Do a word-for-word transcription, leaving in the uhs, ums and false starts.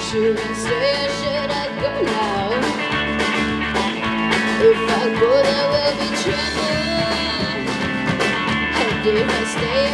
Should I stay or should I go now? If I go there will be trouble, and if I stay